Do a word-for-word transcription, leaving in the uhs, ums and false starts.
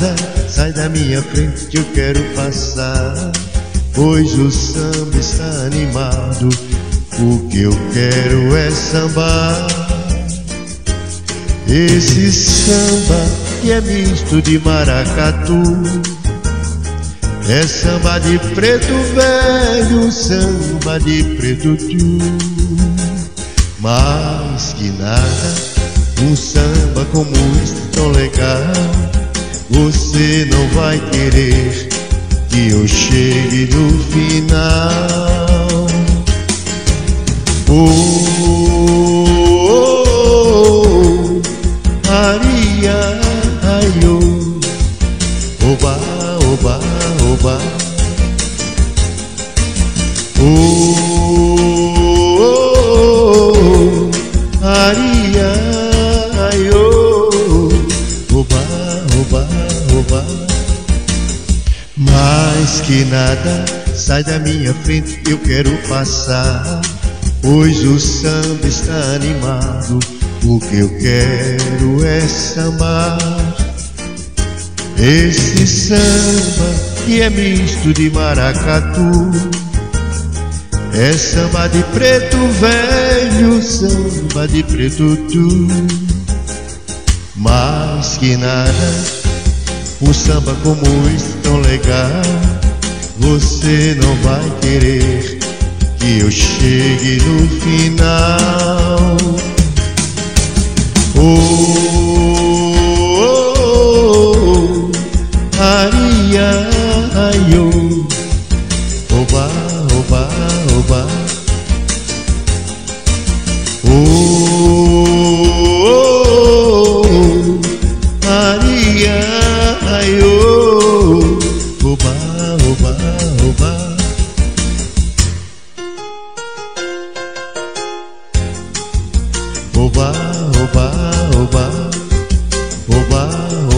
nada, sai da minha frente que eu quero passar, pois o samba está animado. O que eu quero é sambar. Esse samba que é misto de maracatu, é samba de preto velho, samba de preto tu. Mais que nada, um samba como este tão legal, você não vai querer que eu chegue no final. Oh, oh, oh, Maria, ai, oh, oba, oba, oba. Oh, oh, oh, Maria, ai, oh, oba, oba, oba. Mais que nada, sai da minha frente, eu quero passar, pois o samba está animado. O que eu quero é sambar. Esse samba que é misto de maracatu, é samba de preto velho, samba de preto tu. Mais que nada, um samba como este tão legal, você não vai querer que eu chegue no final. Oh, oh, oh, Maria, ai, oh, oba, oba, oba. Oh, oh, oh, Maria, ai, oh, oba, oba, oba. Oba, oba, oba, oba,